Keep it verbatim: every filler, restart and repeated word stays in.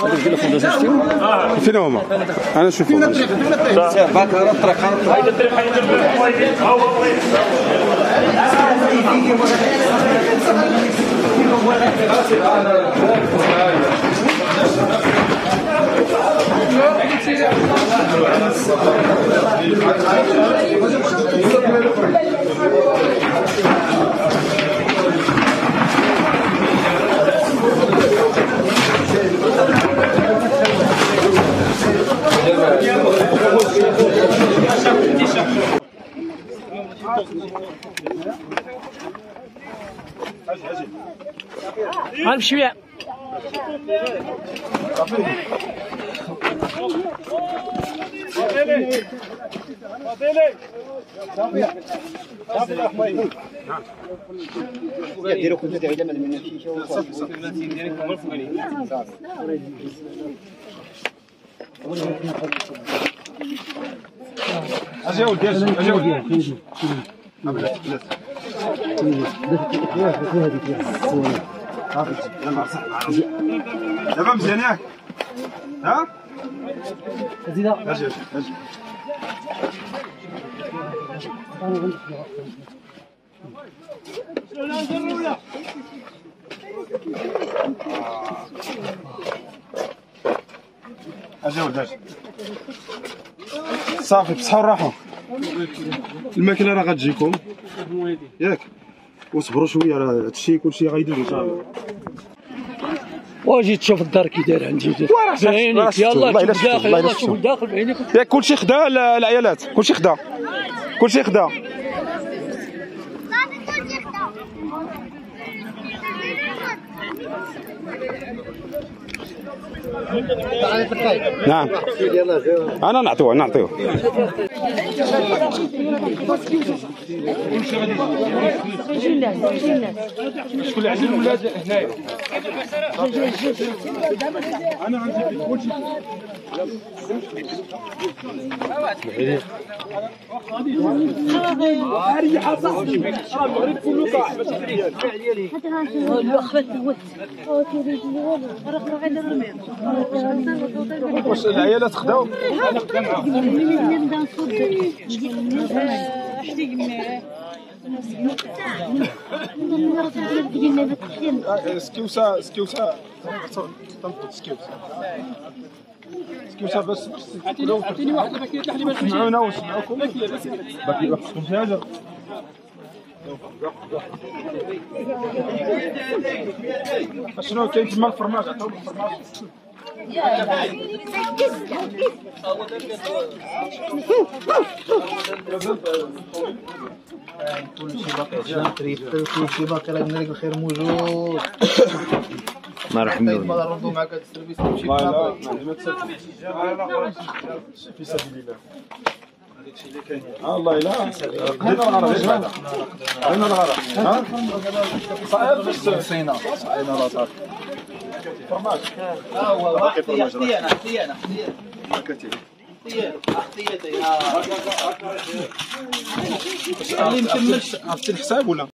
هذوك ديال الفونداسيون شفتيهم فين هما؟ انا نشوفهم باك على الطريق على الطريق غنمشي شويه ديروا كنت تعيد من الشيشه صافي صافي ديالك هو الفوقاني اجي ولدي اجي ولدي دابا مزيان ياك ها اجي اجي اجي اجي ولدي اجي صافي بصحة وراحة الماكله راه غتجيكم ياك وصبروا شويه راه هادشي كلشي غيدوز ان شاء الله. واجي تشوف الدار كي داير عندي بعينيك يلاه شوف داخل يلاه شوف داخل بعينيك ياك كلشي خدا العيالات كلشي خدا كلشي خدا نعم انا نعطيوه نعطيوه شكون اللي عند الولاد هنايا انا غنجيب لك كلشي هذه حاصل راه المغرب كله طاح باش يدير واش العيالات خداو انا خدا معاهم سكيوسا سكيوسا سكيوسا سكيوسا بس عطيني واحده باكيه تحليب تسمعونا ونسمعوكم باكيه بس باكيه خصكم شي حاجه شنو كاين تما الفرماج عطاو الفرماج كلشي باقي راه قلنا لك الخير موجود الله يرحم والديك ما نردو معاك هذا السيرفيس تمشي لا لا ما تسالش في سبيل الله هادشي اللي كاين الله الا هنا الغرض هنا الغرض ها صعيب بس صينا صعينا لا صافي فرماج ها هو اختي اختي انا اختي انا اختي اختي اختي اللي مكملش عرفتي الحساب ولا